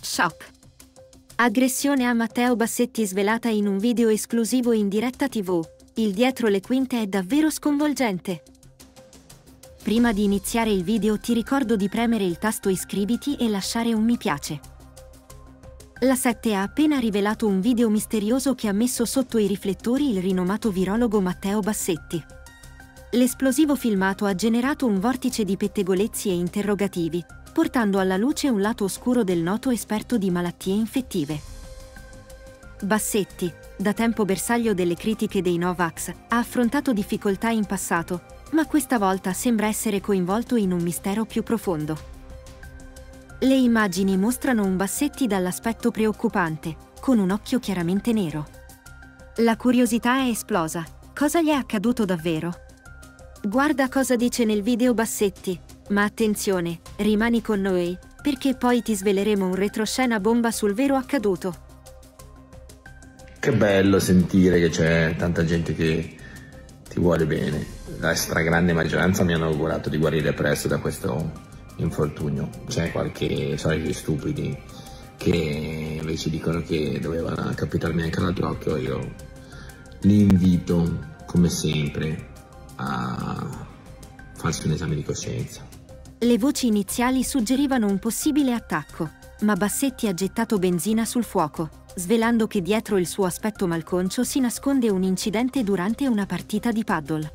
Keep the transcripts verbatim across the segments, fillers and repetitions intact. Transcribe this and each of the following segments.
Shock. Aggressione a Matteo Bassetti svelata in un video esclusivo in diretta tivù. Il dietro le quinte è davvero sconvolgente. Prima di iniziare il video ti ricordo di premere il tasto iscriviti e lasciare un mi piace. La sette ha appena rivelato un video misterioso che ha messo sotto i riflettori il rinomato virologo Matteo Bassetti. L'esplosivo filmato ha generato un vortice di pettegolezzi e interrogativi, portando alla luce un lato oscuro del noto esperto di malattie infettive. Bassetti, da tempo bersaglio delle critiche dei Novax, ha affrontato difficoltà in passato, ma questa volta sembra essere coinvolto in un mistero più profondo. Le immagini mostrano un Bassetti dall'aspetto preoccupante, con un occhio chiaramente nero. La curiosità è esplosa. Cosa gli è accaduto davvero? Guarda cosa dice nel video Bassetti, ma attenzione, rimani con noi, perché poi ti sveleremo un retroscena bomba sul vero accaduto. Che bello sentire che c'è tanta gente che ti vuole bene. La stragrande maggioranza mi hanno augurato di guarire presto da questo infortunio. C'è qualche soliti stupidi che invece dicono che doveva capitarmi anche l'altro occhio. Io li invito, come sempre, a farsi un esame di coscienza. Le voci iniziali suggerivano un possibile attacco, ma Bassetti ha gettato benzina sul fuoco, svelando che dietro il suo aspetto malconcio si nasconde un incidente durante una partita di paddle.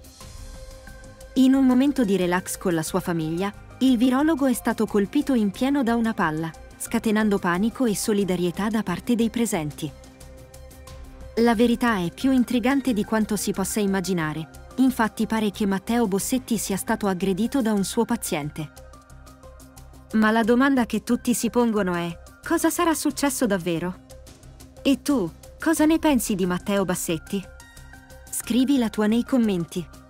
In un momento di relax con la sua famiglia, il virologo è stato colpito in pieno da una palla, scatenando panico e solidarietà da parte dei presenti. La verità è più intrigante di quanto si possa immaginare. Infatti pare che Matteo Bassetti sia stato aggredito da un suo paziente. Ma la domanda che tutti si pongono è: cosa sarà successo davvero? E tu, cosa ne pensi di Matteo Bassetti? Scrivi la tua nei commenti.